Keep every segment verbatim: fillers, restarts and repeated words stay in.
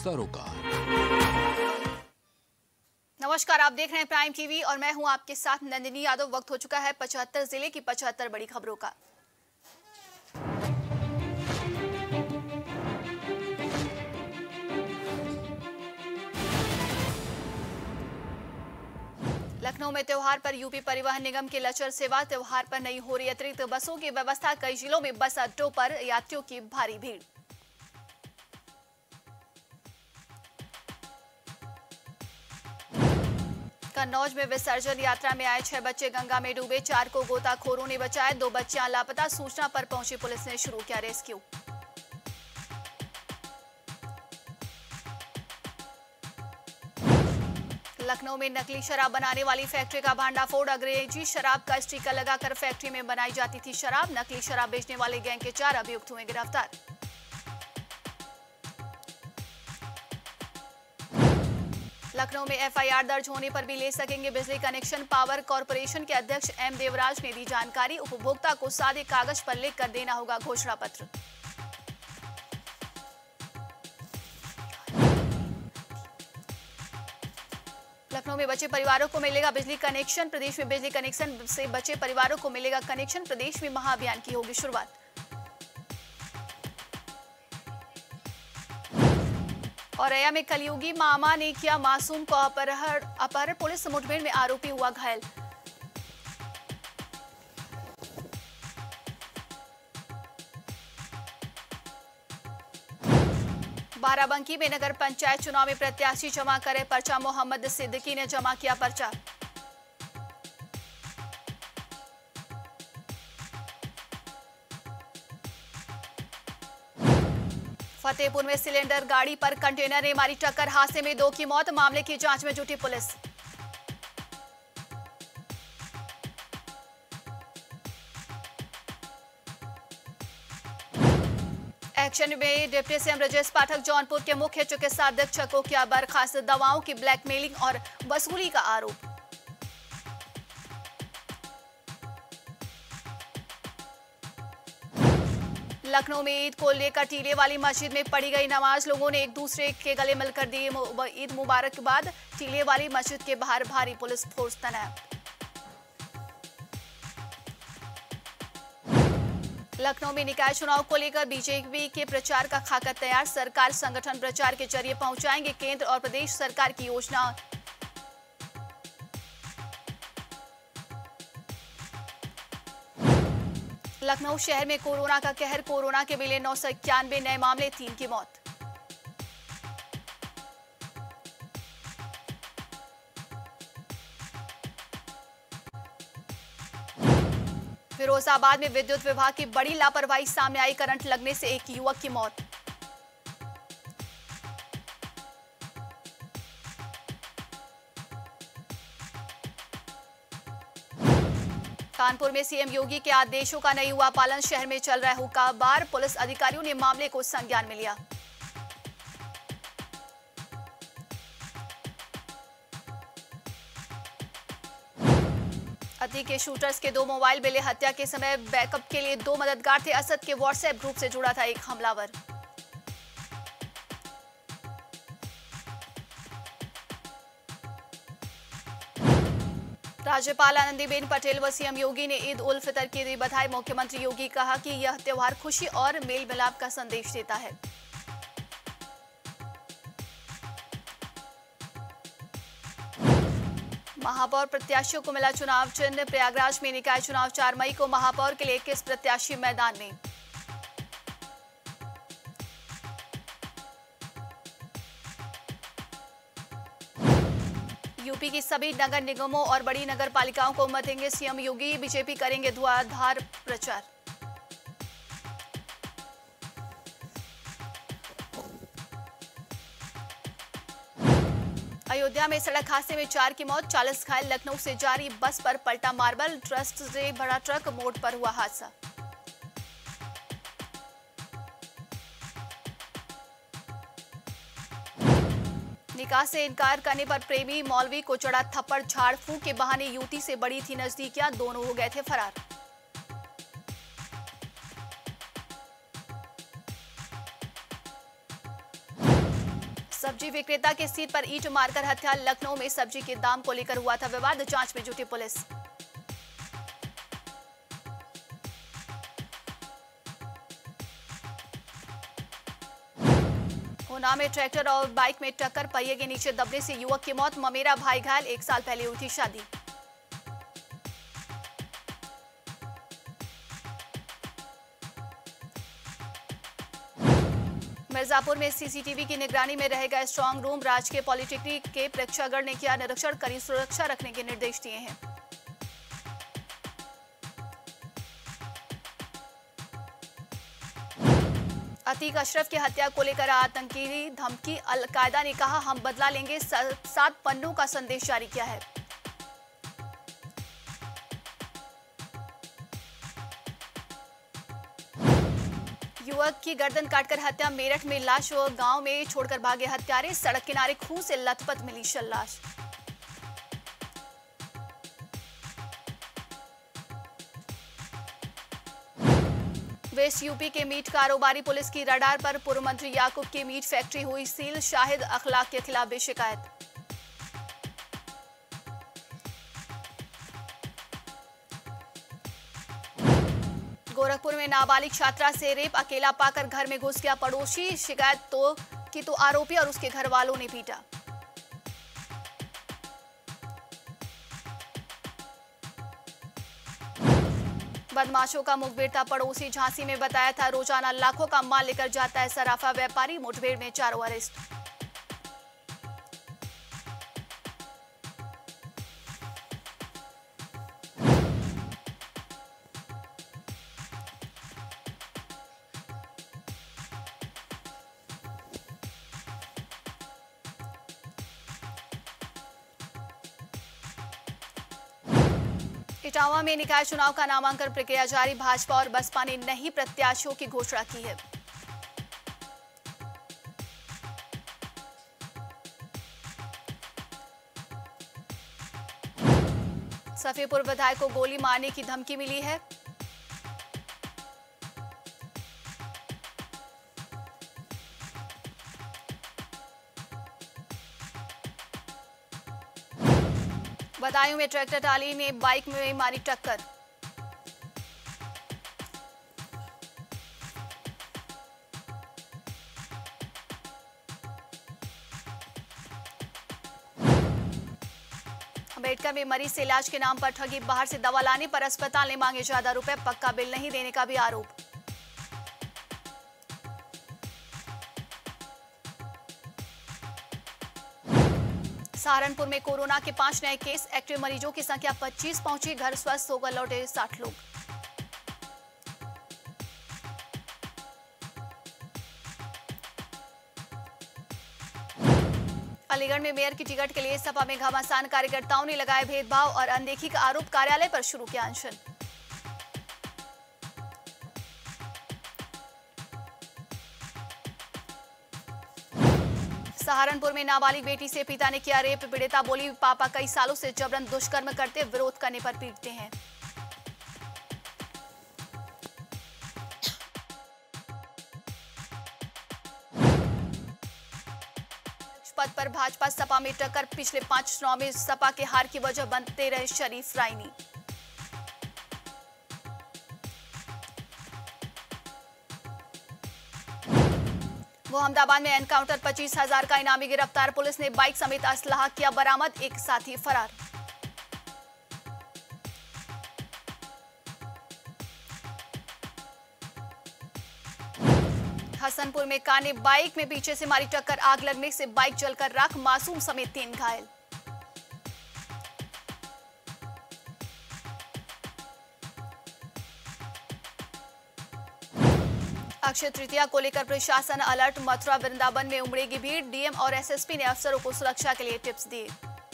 सरोकार। नमस्कार, आप देख रहे हैं प्राइम टीवी और मैं हूं आपके साथ नंदिनी यादव। वक्त हो चुका है पचहत्तर जिले की पचहत्तर बड़ी खबरों का। लखनऊ में त्योहार पर यूपी परिवहन निगम की लचर सेवा। त्योहार पर नहीं हो रही अतिरिक्त बसों की व्यवस्था। कई जिलों में बस अड्डों पर यात्रियों की भारी भीड़। कन्नौज में विसर्जन यात्रा में आए छह बच्चे गंगा में डूबे। चार को गोताखोरों ने बचाया। दो बच्चियां लापता। सूचना पर पहुंची पुलिस ने शुरू किया रेस्क्यू। लखनऊ में नकली शराब बनाने वाली फैक्ट्री का भांडाफोड़। अंग्रेजी शराब का स्टिकर लगाकर फैक्ट्री में बनाई जाती थी शराब। नकली शराब बेचने वाले गैंग के चार अभियुक्त हुए गिरफ्तार। लखनऊ में एफआईआर दर्ज होने पर भी ले सकेंगे बिजली कनेक्शन। पावर कॉर्पोरेशन के अध्यक्ष एम देवराज ने दी जानकारी। उपभोक्ता को सादे कागज पर लिखकर देना होगा घोषणा पत्र। लखनऊ में बचे परिवारों को मिलेगा बिजली कनेक्शन। प्रदेश में बिजली कनेक्शन से बचे परिवारों को मिलेगा कनेक्शन। प्रदेश में महाअभियान की होगी शुरुआत। और औरैया में कलयुगी मामा ने किया मासूम को अपहरण। अपहरण पुलिस मुठभेड़ में आरोपी हुआ घायल। बाराबंकी में नगर पंचायत चुनाव में प्रत्याशी जमा करे पर्चा। मोहम्मद सिद्दीकी ने जमा किया पर्चा। फतेहपुर में सिलेंडर गाड़ी पर कंटेनर ने मारी टक्कर। हादसे में दो की मौत। मामले की जांच में जुटी पुलिस। एक्शन में डिप्टी सीएम ब्रजेश पाठक। जौनपुर के मुख्य चिकित्सा अधीक्षक को किया बर्खास्त। दवाओं की ब्लैकमेलिंग और वसूली का आरोप। लखनऊ में ईद को लेकर टीले वाली मस्जिद में पढ़ी गई नमाज। लोगों ने एक दूसरे के गले मिलकर दी ईद मुबारकबाद। टीले वाली मस्जिद के बाहर भारी पुलिस फोर्स तैनात। लखनऊ में निकाय चुनाव को लेकर बीजेपी के प्रचार का खाका तैयार। सरकार संगठन प्रचार के जरिए पहुंचाएंगे केंद्र और प्रदेश सरकार की योजना। लखनऊ शहर में कोरोना का कहर। कोरोना के मिले नौ सौ इक्यानवे नए मामले। तीन की मौत। फिरोजाबाद में विद्युत विभाग की बड़ी लापरवाही सामने आई। करंट लगने से एक युवक की मौत। कानपुर में सीएम योगी के आदेशों का नहीं हुआ पालन। शहर में चल रहा है हुक्काबार। पुलिस अधिकारियों ने मामले को संज्ञान में लिया। अति के शूटर्स के दो मोबाइल मिले। हत्या के समय बैकअप के लिए दो मददगार थे। असद के व्हाट्सएप ग्रुप से जुड़ा था एक हमलावर। राज्यपाल आनंदीबेन पटेल व सीएम योगी ने ईद उल फितर की दी बधाई। मुख्यमंत्री योगी कहा कि यह त्योहार खुशी और मेल मिलाप का संदेश देता है। महापौर प्रत्याशियों को मिला चुनाव चिन्ह। प्रयागराज में निकाय चुनाव चार मई को। महापौर के लिए इक्कीस प्रत्याशी मैदान में। यूपी की सभी नगर निगमों और बड़ी नगर पालिकाओं को मत देंगे सीएम योगी। बीजेपी करेंगे धुआंधार प्रचार। अयोध्या में सड़क हादसे में चार की मौत। चालीस घायल। लखनऊ से जारी बस पर पलटा मार्बल। ट्रस्ट से बड़ा ट्रक मोड़ पर हुआ हादसा। निकाह से इनकार करने पर प्रेमी मौलवी को चढ़ा थप्पड़। झाड़ फूंक के बहाने युवती से बड़ी थी नजदीकियां। दोनों हो गए थे फरार। सब्जी विक्रेता के सीट पर ईंट मारकर हत्या। लखनऊ में सब्जी के दाम को लेकर हुआ था विवाद, जांच में जुटी पुलिस। ऊना में ट्रैक्टर और बाइक में टक्कर, पहिए के नीचे दबने से युवक की मौत। ममेरा भाई घायल, एक साल पहले हुई थी शादी। मिर्जापुर में सीसीटीवी की निगरानी में रहेगा स्ट्रांग रूम। राजकीय पॉलिटेक्निक के परीक्षागण ने किया निरीक्षण, कड़ी सुरक्षा रखने के निर्देश दिए हैं। अतीक अशरफ की हत्या को लेकर आतंकी धमकी, अल-कायदा ने कहा हम बदला लेंगे, सात पन्नों का संदेश जारी किया है। युवक की गर्दन काटकर हत्या, मेरठ में लाश व गांव में छोड़कर भागे हत्यारे। सड़क किनारे खून से लथपथ मिली शव लाश। वेस्ट यूपी के मीट कारोबारी पुलिस की रडार पर। पूर्व मंत्री याकूब की मीट फैक्ट्री हुई सील। शाहिद अखलाक के खिलाफ भी शिकायत। गोरखपुर में नाबालिग छात्रा से रेप, अकेला पाकर घर में घुस गया पड़ोसी। शिकायत तो की तो आरोपी और उसके घर वालों ने पीटा। बदमाशों का मुखबिर था पड़ोसी, झांसी में बताया था रोजाना लाखों का माल लेकर जाता है सराफा व्यापारी। मुठभेड़ में चारों अरेस्ट। इटावा में निकाय चुनाव का नामांकन प्रक्रिया जारी। भाजपा और बसपा ने नई प्रत्याशियों की घोषणा की है। सफीपुर विधायक को गोली मारने की धमकी मिली है। बदायूं में ट्रैक्टर ट्राली ने बाइक में मारी टक्कर। अम्बेडकर में मरीज से इलाज के नाम पर ठगी, बाहर से दवा लाने पर अस्पताल ने मांगे ज्यादा रुपए, पक्का बिल नहीं देने का भी आरोप। सहारनपुर में कोरोना के पांच नए केस, एक्टिव मरीजों की संख्या पच्चीस पहुंची। घर स्वस्थ होकर लौटे साठ लोग। अलीगढ़ में मेयर की टिकट के लिए सपा में घमासान, कार्यकर्ताओं ने लगाए भेदभाव और अनदेखी का आरोप। कार्यालय पर शुरू किया अनशन। सहारनपुर में नाबालिग बेटी से पिता ने किया रेप, पीड़िता बोली पापा कई सालों से जबरन दुष्कर्म करते, विरोध करने पर पीटते हैं। पद पर भाजपा सपा में टक्कर, पिछले पांच चुनाव में सपा के हार की वजह बनते रहे शरीफ रायनी। अहमदाबाद में एनकाउंटर, पच्चीस हजार का इनामी गिरफ्तार। पुलिस ने बाइक समेत असलाह किया बरामद, एक साथी फरार। हसनपुर में कार ने बाइक में पीछे से मारी टक्कर, आग लगने से बाइक जलकर राख, मासूम समेत तीन घायल। अक्षय तृतीया को लेकर प्रशासन अलर्ट, मथुरा वृंदावन में उमड़ेगी भीड़। डीएम और एसएसपी ने अफसरों को सुरक्षा के लिए टिप्स दिए।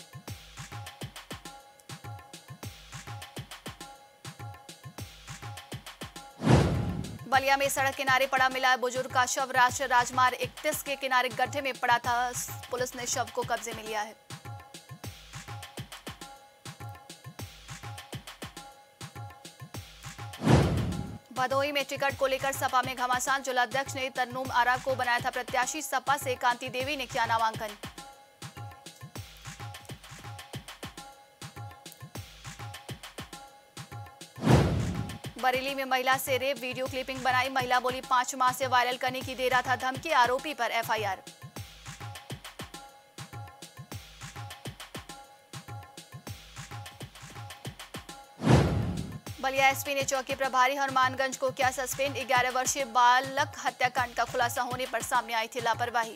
बलिया में सड़क किनारे पड़ा मिला बुजुर्ग का शव, राष्ट्रीय राजमार्ग इकतीस के किनारे गड्ढे में पड़ा था। पुलिस ने शव को कब्जे में लिया है। भदोही में टिकट को लेकर सपा में घमासान। जिलाध्यक्ष ने तरन्नुम आरा को बनाया था प्रत्याशी। सपा से कांति देवी ने किया नामांकन। बरेली में महिला से रेप वीडियो क्लिपिंग बनाई। महिला बोली पांच माह से वायरल करने की दे रहा था धमकी। आरोपी पर एफआईआर। बलिया एसपी ने चौकी प्रभारी हनुमानगंज को किया सस्पेंड। ग्यारह वर्षीय बालक हत्याकांड का खुलासा होने पर सामने आई थी लापरवाही।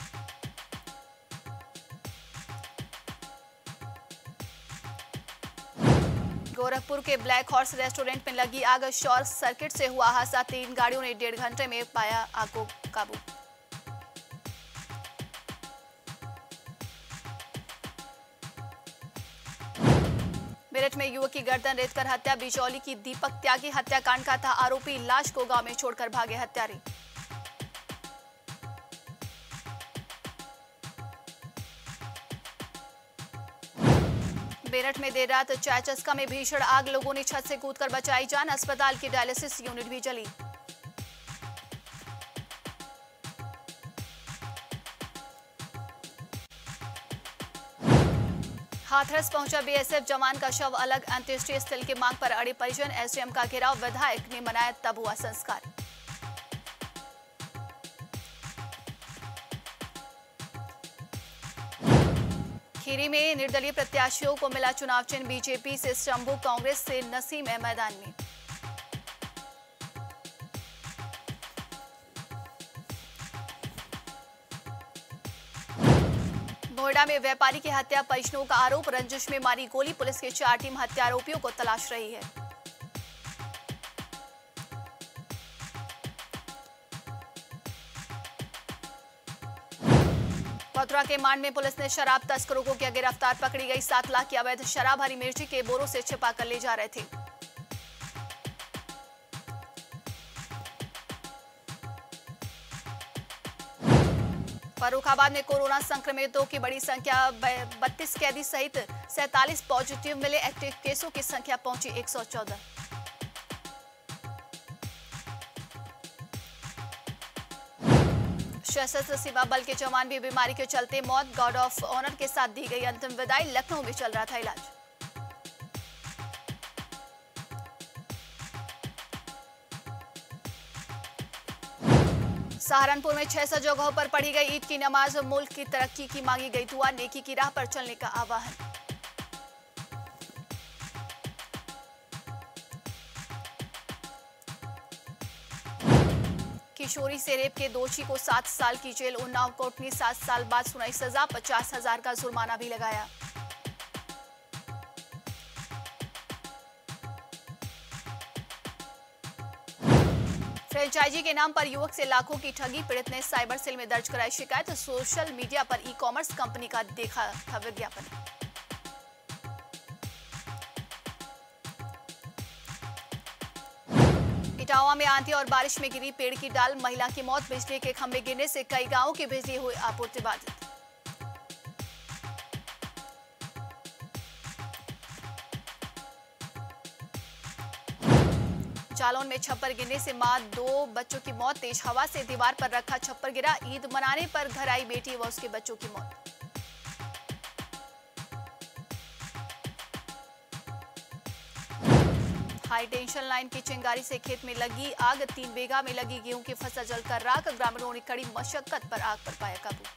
गोरखपुर के ब्लैक हॉर्स रेस्टोरेंट में लगी आग। शॉर्ट सर्किट से हुआ हादसा। तीन गाड़ियों ने डेढ़ घंटे में पाया आग को काबू। मेरठ में युवक की गर्दन रेतकर हत्या। बिचौली की दीपक त्यागी हत्याकांड का था आरोपी। लाश को गांव में छोड़कर भागे हत्यारे। मेरठ में देर रात चाय चस्का में भीषण आग। लोगों ने छत से कूदकर बचाई जान। अस्पताल की डायलिसिस यूनिट भी जली। हाथरस पहुंचा बीएसएफ जवान का शव अलग। अंत्येष्टि स्थल की मांग पर अड़े परिजन। एसडीएम का घेराव। विधायक ने मनाया तब हुआ संस्कार। खीरी में निर्दलीय प्रत्याशियों को मिला चुनाव चिन्ह। बीजेपी से शंभू, कांग्रेस से नसीम है मैदान में। नोएडा में व्यापारी की हत्या। परिजनों का आरोप रंजिश में मारी गोली। पुलिस की चार टीम हत्या आरोपियों को तलाश रही है। मथुरा के मांड में पुलिस ने शराब तस्करों को किया गिरफ्तार। पकड़ी गई सात लाख की अवैध शराब हरी मिर्ची के बोरों से छिपा कर ले जा रहे थे। फर्रुखाबाद में कोरोना संक्रमितों की बड़ी संख्या। बत्तीस कैदी सहित सैंतालीस पॉजिटिव मिले। एक्टिव केसों की संख्या पहुंची एक सौ चौदह। सशस्त्र सीमा बल के जवान भी बीमारी के चलते मौत। गार्ड ऑफ ऑनर के साथ दी गई अंतिम विदाई। लखनऊ में चल रहा था इलाज। सहारनपुर में छह सौ जगहों पर पढ़ी गई ईद की नमाज। मुल्क की तरक्की की मांगी गई दुआ। नेकी की राह पर चलने का आह्वान। किशोरी से रेप के दोषी को सात साल की जेल। उन्नाव कोर्ट ने सात साल बाद सुनाई सजा। पचास हजार का जुर्माना भी लगाया। फ्रेंचाइजी के नाम पर युवक से लाखों की ठगी। पीड़ित ने साइबर सेल में दर्ज कराई शिकायत। सोशल मीडिया पर ई कॉमर्स कंपनी का देखा था विज्ञापन। इटावा में आंधी और बारिश में गिरी पेड़ की डाल। महिला की मौत। बिजली के खंभे गिरने से कई गांवों की बिजली हुई आपूर्ति बाधित। जालौन में छप्पर गिरने से मां दो बच्चों की मौत। तेज हवा से दीवार पर रखा छप्पर गिरा। ईद मनाने पर घर आई बेटी व उसके बच्चों की मौत। हाई टेंशन लाइन की चिंगारी से खेत में लगी आग। तीन बीघा में लगी गेहूं की फसल जलकर राख। ग्रामीणों ने कड़ी मशक्कत पर आग पर पाया काबू।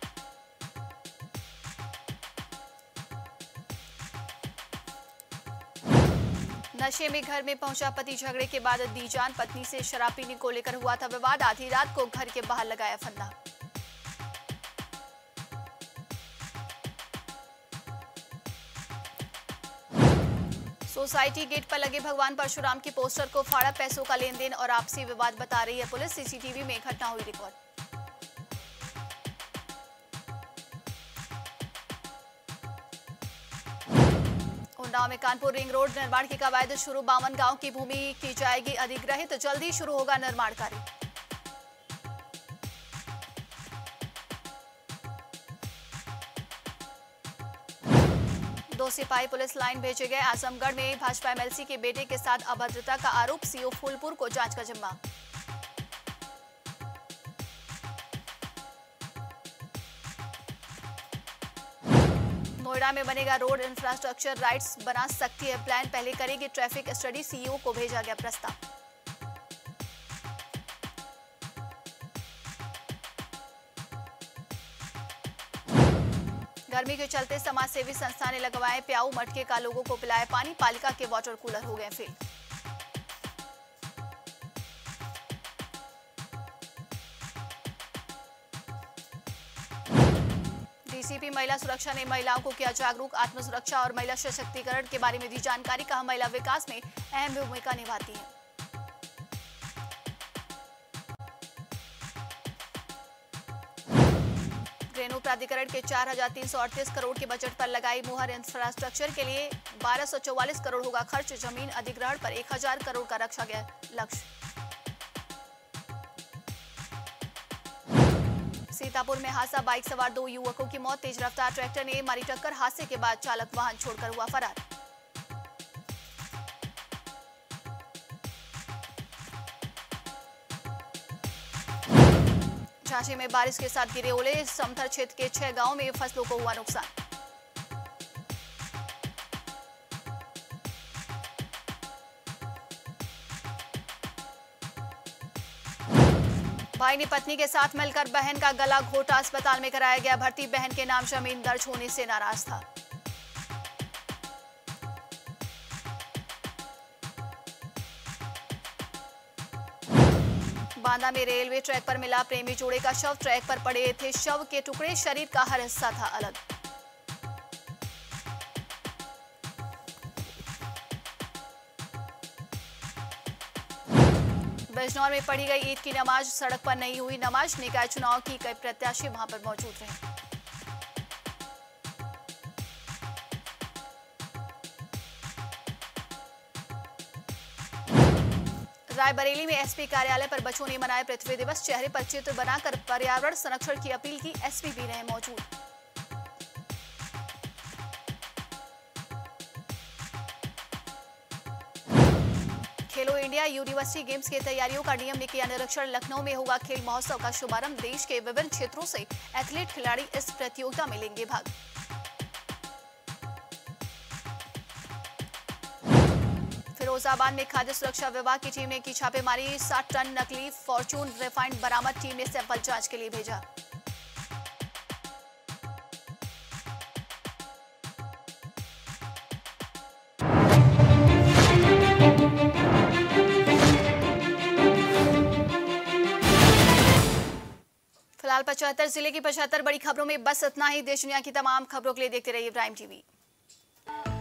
नशे में घर में पहुंचा पति। झगड़े के बाद दी जान। पत्नी से शराब पीने को लेकर हुआ था विवाद। आधी रात को घर के बाहर लगाया फंदा। सोसाइटी गेट पर लगे भगवान परशुराम के पोस्टर को फाड़ा। पैसों का लेन देन और आपसी विवाद बता रही है पुलिस। सीसीटीवी में घटना हुई रिकॉर्ड। उन्नाव में कानपुर रिंग रोड निर्माण की कवायद शुरू। बावन गांव की भूमि की जाएगी अधिग्रहित। जल्दी शुरू होगा निर्माण कार्य। दो सिपाही पुलिस लाइन भेजे गए। आजमगढ़ में भाजपा एमएलसी के बेटे के साथ अभद्रता का आरोप, सीओ फूलपुर को जांच का जिम्मा। नोएडा में बनेगा रोड इंफ्रास्ट्रक्चर, राइट्स बना सकती है प्लान, पहले करेगी ट्रैफिक स्टडी, सीईओ को भेजा गया प्रस्ताव। गर्मी के चलते समाजसेवी संस्था ने लगवाए प्याऊ मटके का, लोगों को पिलाया पानी, पालिका के वाटर कूलर हो गए फेल। डीसीपी महिला सुरक्षा ने महिलाओं को किया जागरूक, आत्म सुरक्षा और महिला सशक्तिकरण के बारे में दी जानकारी, कहा महिला विकास में अहम भूमिका निभाती है। रेणु प्राधिकरण के चार हजार तीन सौ अड़तीस करोड़ के बजट पर लगाई मुहर, इंफ्रास्ट्रक्चर के लिए बारह सौ चौवालीस करोड़ होगा खर्च, जमीन अधिग्रहण पर एक हजार करोड़ का रखा गया लक्ष्य। सीतापुर में हादसा, बाइक सवार दो युवकों की मौत, तेज रफ्तार ट्रैक्टर ने मारी टक्कर, हादसे के बाद चालक वाहन छोड़कर हुआ फरार। झांसी में बारिश के साथ गिरे ओले, समथर क्षेत्र के छह गांवों में फसलों को हुआ नुकसान। भाई ने पत्नी के साथ मिलकर बहन का गला घोटा, अस्पताल में कराया गया भर्ती, बहन के नाम जमीन दर्ज होने से नाराज था। बांदा में रेलवे ट्रैक पर मिला प्रेमी जोड़े का शव, ट्रैक पर पड़े थे शव के टुकड़े, शरीर का हर हिस्सा था अलग। बिजनौर में पढ़ी गई ईद की नमाज, सड़क पर नहीं हुई नमाज, निकाय चुनाव की कई प्रत्याशी वहां पर मौजूद रहे। रायबरेली में एसपी कार्यालय पर बच्चों ने मनाया पृथ्वी दिवस, चेहरे पर चित्र बनाकर पर्यावरण संरक्षण की अपील की, एसपी भी रहे मौजूद। खेलो इंडिया यूनिवर्सिटी गेम्स की तैयारियों का डीएम ने किया निरीक्षण, लखनऊ में होगा खेल महोत्सव का शुभारंभ, देश के विभिन्न क्षेत्रों से एथलीट खिलाड़ी इस प्रतियोगिता में लेंगे भाग। फिरोजाबाद में खाद्य सुरक्षा विभाग की टीम ने की छापेमारी, साठ टन नकली फॉर्चून रिफाइंड बरामद, टीम ने सैंपल जांच के लिए भेजा। फिलहाल पचहत्तर जिले की पचहत्तर बड़ी खबरों में बस इतना ही। देश दुनिया की तमाम खबरों के लिए देखते रहिए प्राइम टीवी।